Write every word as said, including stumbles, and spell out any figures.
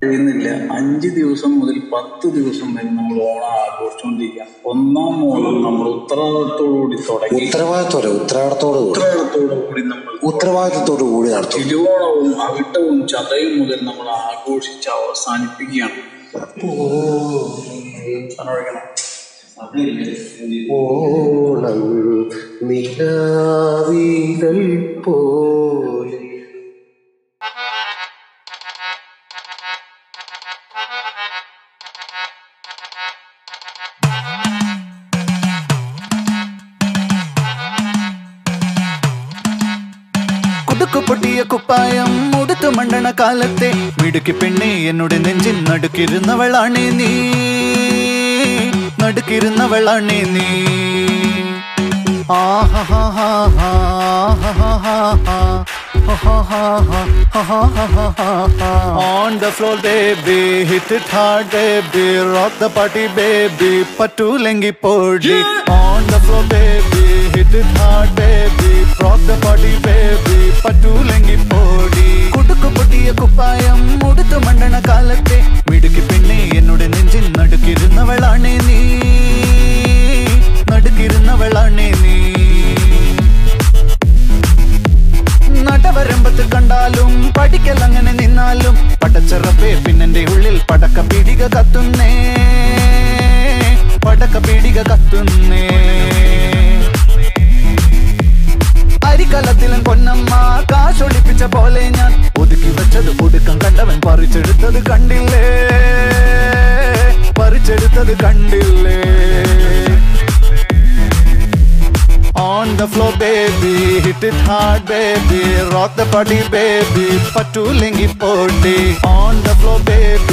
കഴിയുന്നില്ല. അഞ്ച് ദിവസം മുതൽ പത്ത് ദിവസം വരെ നമ്മൾ ഓണം ആഘോഷിച്ചുകൊണ്ടിരിക്കുക. ഒന്നാം ഓണം നമ്മൾ ഉത്തരവാദിത്തോടുകൂടി തുടങ്ങി ഉത്തരവാദിത്തോടെ ഉത്തരവാദിത്തോട് ഉത്തരവാദിത്തോടു കൂടി നമ്മൾ ഉത്തരവാദിത്തോടു കൂടി നടത്തും. തിരുവോണവും അവിട്ടവും ചതയും മുതൽ നമ്മൾ ആഘോഷിച്ച് അവസാനിപ്പിക്കുകയാണ്. ഓണം നിലാവിതൾ പോലെ പൊട്ടിയ കുപ്പായം ഉടുത്തു മണ്ടണ കാലത്തെ മിടുക്കി പെണ്ണെ എന്നോട് നെഞ്ചിൻ നടുക്കിരുന്നവളാണേ നീ, നടുക്കിരുന്നവളാണേ നീ. On the floor baby, hit it hard baby, rock the party baby, patulengi podi. On the floor baby, hit it hard baby, rock the party baby, patulengi podi. Kudukku pottiya kuppayam uduthu mandana kalathe midukki penne ennoda nenjin nadukirunnavalane nee, nadukirunnavalane nee. നടവരമ്പത്ത് കണ്ടാലും പഠിക്കലങ്ങനെ നിന്നാലും പടച്ചറപ്പേ പിന്നെന്റെ ഉള്ളിൽ പടക്ക പീടിക കത്തുന്നേ, പടക്ക പീടിക കത്തുന്നേ. അരിക്കലത്തിലും പൊന്നമ്മ കാശൊളിപ്പിച്ച പോലെ ഞാൻ ഒതുക്കി വെച്ചത് ഒടുക്കം കണ്ടവൻ പറിച്ചെടുത്തത് കണ്ടില്ലേ, പറിച്ചെടുത്തത് കണ്ടില്ലേ. On the floor baby, hit it hard baby, rock the party baby, patulengi podi. On the floor baby,